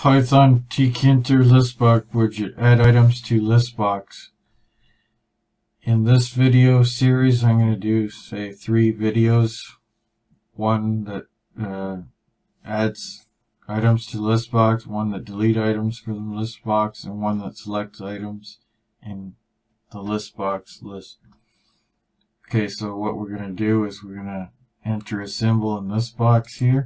Python tkinter Listbox widget. Add items to Listbox. In this video series, I'm going to do, say, 3 videos. One that adds items to Listbox, one that deletes items from Listbox, and one that selects items in the Listbox list. Okay, so what we're going to do is we're going to enter a symbol in this box here.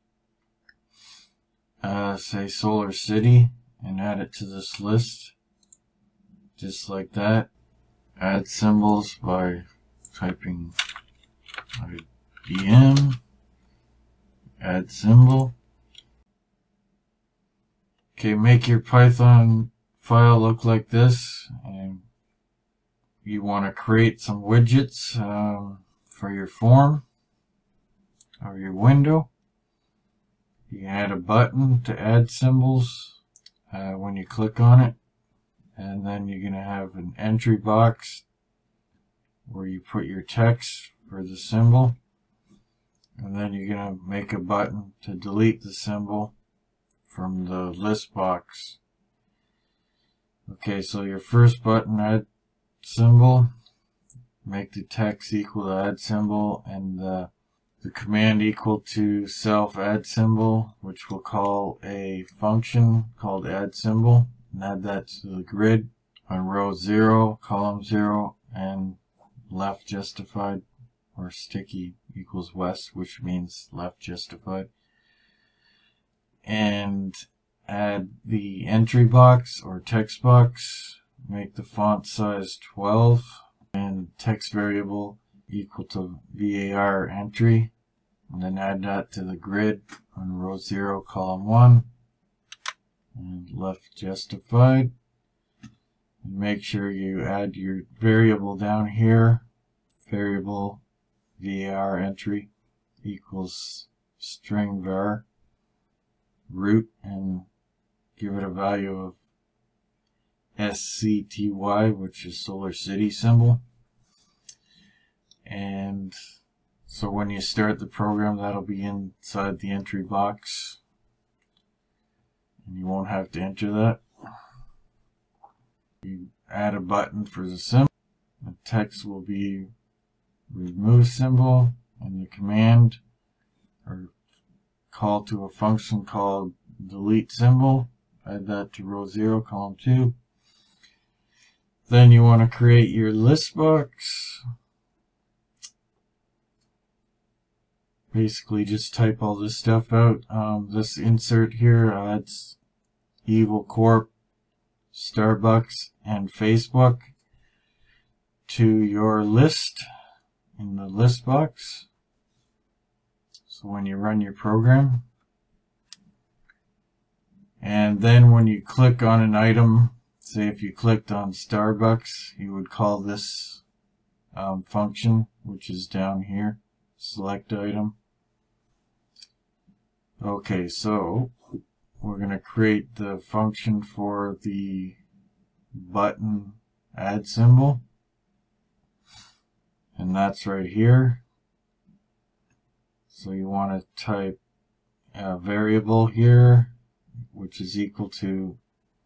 Say Solar City, and add it to this list. Just like that. Add symbols by typing IBM. Add symbol. Okay, make your Python file look like this. And you want to create some widgets for your form or your window. You can add a button to add symbols when you click on it. And then you're going to have an entry box where you put your text for the symbol. And then you're going to make a button to delete the symbol from the list box. Okay, so your first button, add symbol, make the text equal to add symbol, and the command equal to self add symbol, which we'll call a function called add symbol, and add that to the grid on row 0, column 0, and left justified, or sticky equals west, which means left justified. And add the entry box or text box, make the font size 12, and text variable equal to var entry, and then add that to the grid on row 0, column 1, and left justified. And make sure you add your variable down here, variable var entry equals string var root, and give it a value of SCTY, which is Solar City symbol. And so when you start the program, that'll be inside the entry box, and you won't have to enter that. You add a button for the symbol. The text will be remove symbol, and the command or call to a function called delete symbol. Add that to row 0, column 2. Then you want to create your list box. Basically just type all this stuff out. This insert here adds Evil Corp, Starbucks, and Facebook to your list in the list box. So when you run your program, and then when you click on an item, say if you clicked on Starbucks, you would call this function, which is down here, select item. Okay, so we're going to create the function for the button add symbol, and that's right here. So you want to type a variable here, which is equal to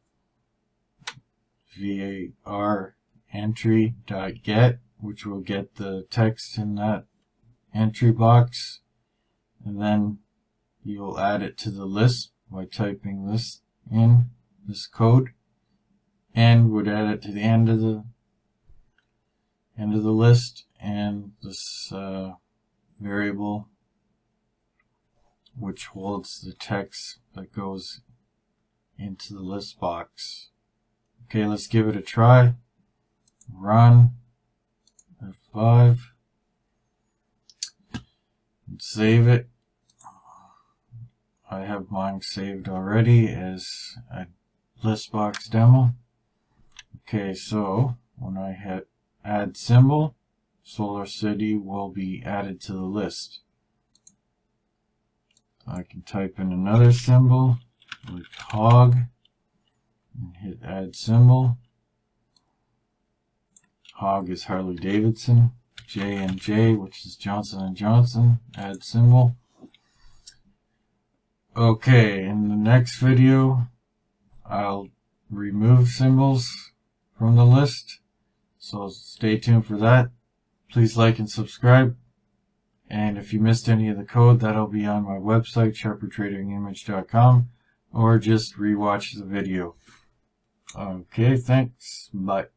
var entry.get, which will get the text in that entry box, and then you'll add it to the list by typing this in, this code, and would add it to the end of the list, and this variable which holds the text that goes into the list box. Okay, let's give it a try. Run F5 and save it. I have mine saved already as a Listbox demo. Okay, so when I hit add symbol, Solar City will be added to the list. I can type in another symbol like hog and hit add symbol. Hog is Harley Davidson. J&J, which is Johnson & Johnson, add symbol. Okay, in the next video, I'll remove symbols from the list. So stay tuned for that. Please like and subscribe. And if you missed any of the code, that'll be on my website, sharpertradingimage.com, or just rewatch the video. Okay, thanks. Bye.